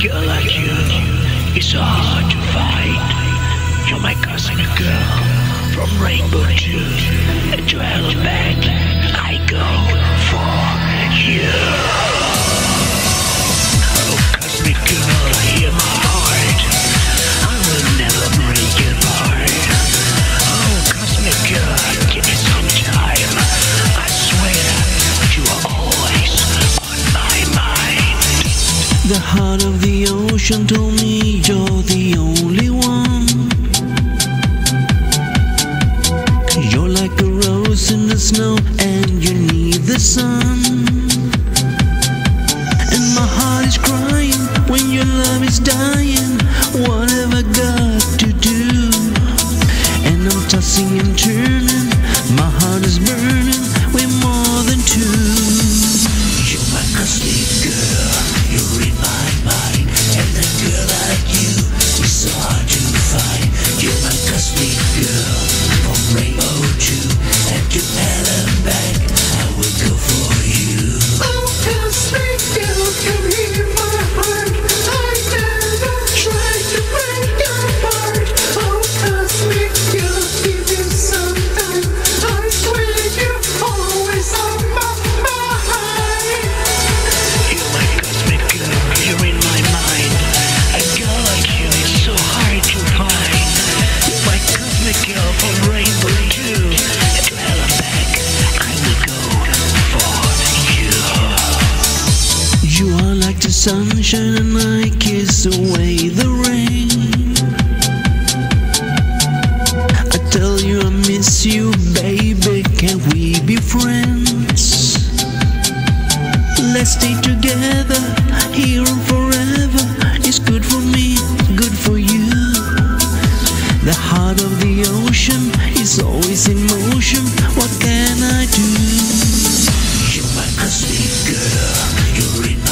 girl like you is so hard to find. You're my cosmic girl, from rainbow to hell back. I go for you. Oh, cosmic girl, hear my heart. I will never break your heart. Oh, cosmic girl, give me some time. I swear you are always on my mind. The heart of the ocean told me you're the only one. You're like a rose in the snow and you need the sun. And my heart is crying when your love is dying. What have I got to do? And I'm tossing and turning, my heart is burning, we're more than two. You're my cosmic girl, you're in my mind. And a girl like you is so hard to find. You're my cosmic girl, from rainbow to hell and back. I will go for you. Oh, cosmic girl, come hear my heart. I never tried to break your heart. Oh, cosmic girl, give you some time. I swear you're always on my mind. You're my cosmic girl, you're in my mind. A girl like you is so hard to find. You're my cosmic girl, from rainbow to hell and back. I will go for you. You are like the sunshine and I kiss away the rain. I tell you I miss you, baby, can we be friends? Let's stay together, here and forever. It's good for me, good for you. The heart of the ocean is always in motion. What can I do? You're my cosmic girl, you're in